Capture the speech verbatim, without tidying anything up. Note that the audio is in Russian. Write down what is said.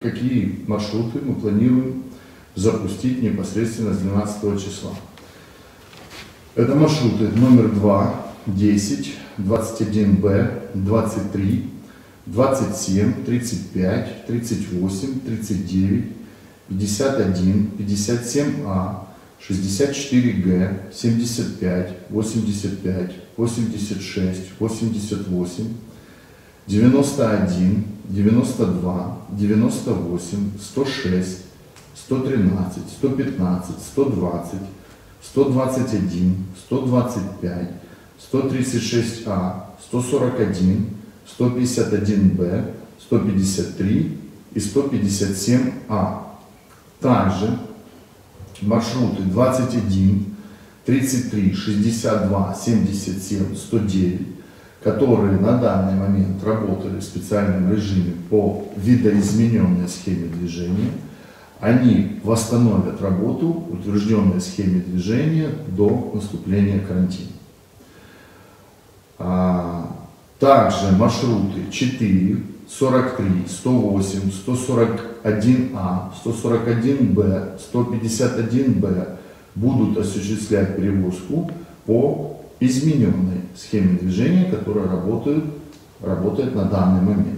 какие маршруты мы планируем запустить непосредственно с двенадцатого числа. Это маршруты номер два, десять, двадцать один бэ, двадцать три, двадцать семь, тридцать пять, тридцать восемь, тридцать девять, пятьдесят один, пятьдесят семь а, шестьдесят четыре гэ, семьдесят пять, восемьдесят пять, восемьдесят шесть, восемьдесят восемь, девяносто один, девяносто два, девяносто восемь, сто шесть, сто тринадцать, сто пятнадцать, сто двадцать, сто двадцать один, сто двадцать пять, сто тридцать шесть а, сто сорок один, сто пятьдесят один бэ, сто пятьдесят три и сто пятьдесят семь а. Также маршруты двадцать один, тридцать три, шестьдесят два, семьдесят семь, сто девять, которые на данный момент работали в специальном режиме по видоизмененной схеме движения, они восстановят работу в утвержденной схеме движения до наступления карантина. Также маршруты четыре, сорок три, сто восемь, сто сорок один а, сто сорок один бэ, сто пятьдесят один бэ будут осуществлять перевозку по измененной схеме движения, которая работает, работает на данный момент.